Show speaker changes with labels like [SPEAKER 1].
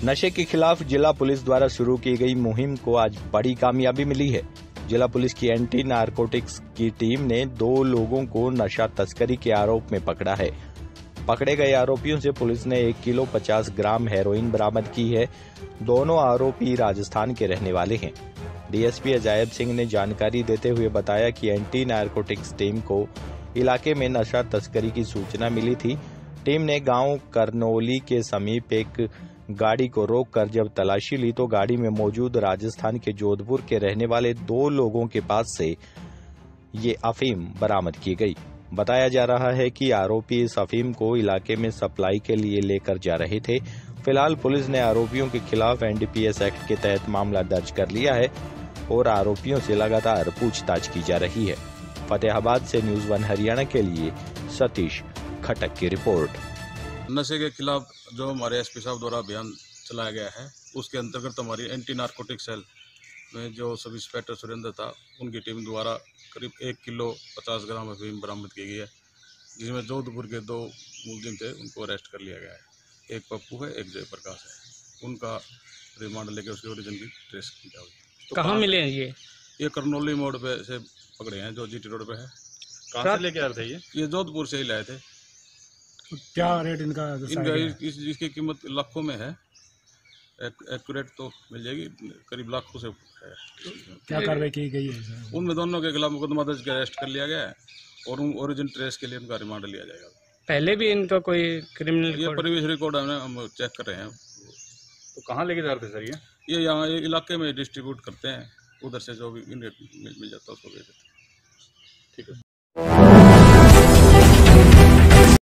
[SPEAKER 1] नशे के खिलाफ जिला पुलिस द्वारा शुरू की गई मुहिम को आज बड़ी कामयाबी मिली है। जिला पुलिस की एंटी नारकोटिक्स की टीम ने 2 लोगों को नशा तस्करी के आरोप में पकड़ा है। पकड़े गए आरोपियों से पुलिस ने 1 किलो 50 ग्राम हेरोइन बरामद की है। दोनों आरोपी राजस्थान के रहने वाले हैं। डीएसपी अजायब सिंह ने जानकारी देते हुए बताया कि एंटी नारकोटिक्स टीम को इलाके में नशा तस्करी की सूचना मिली थी। टीम ने गांव करनौली के समीप एक गाड़ी को रोककर जब तलाशी ली तो गाड़ी में मौजूद राजस्थान के जोधपुर के रहने वाले 2 लोगों के पास से ये अफीम बरामद की गई। बताया जा रहा है कि आरोपी इस अफीम को इलाके में सप्लाई के लिए लेकर जा रहे थे। फिलहाल पुलिस ने आरोपियों के खिलाफ एनडीपीएस एक्ट के तहत मामला दर्ज कर लिया है और आरोपियों से लगातार पूछताछ की जा रही है। फतेहाबाद से न्यूज़ 1 हरियाणा के लिए सतीश खटक की रिपोर्ट।
[SPEAKER 2] नशे के खिलाफ जो हमारे एसपी साहब द्वारा अभियान चलाया गया है उसके अंतर्गत हमारी एंटी नारकोटिक सेल में जो सब इंस्पेक्टर सुरेंद्र था उनकी टीम द्वारा करीब 1 किलो 50 ग्राम अफीम बरामद की गई है, जिसमें जोधपुर के 2 मुलजिम थे उनको अरेस्ट कर लिया गया है। एक पप्पू है, एक जयप्रकाश है। उनका रिमांड लेकर उसके ओरिजिन की ट्रेस की जाएगी।
[SPEAKER 3] तो कहाँ मिले हैं ये
[SPEAKER 2] करनौली मोड़ पे से पकड़े हैं जो जीटी रोड पे है।
[SPEAKER 3] कहाँ से लेके आ रहे थे
[SPEAKER 2] ये जोधपुर से ही लाए थे।
[SPEAKER 3] क्या रेट इनका
[SPEAKER 2] इसकी कीमत लाखों में है। एक्यूरेट तो मिल जाएगी, करीब लाखों से है।
[SPEAKER 3] क्या कार्रवाई की गई है?
[SPEAKER 2] उनमें दोनों के खिलाफ मुकदमा दर्ज कर अरेस्ट कर लिया गया है और ओरिजिन ट्रेस के लिए उनका रिमांड लिया जाएगा।
[SPEAKER 3] पहले भी इनका कोई क्रिमिनल
[SPEAKER 2] ये प्रीवियस रिकॉर्ड हम चेक कर रहे हैं।
[SPEAKER 3] तो कहाँ लेके जा रहे थे सर
[SPEAKER 2] ये यहाँ इलाके में डिस्ट्रीब्यूट करते हैं, उधर से जो भी मिल जाता है उसको भेज देते हैं। ठीक है।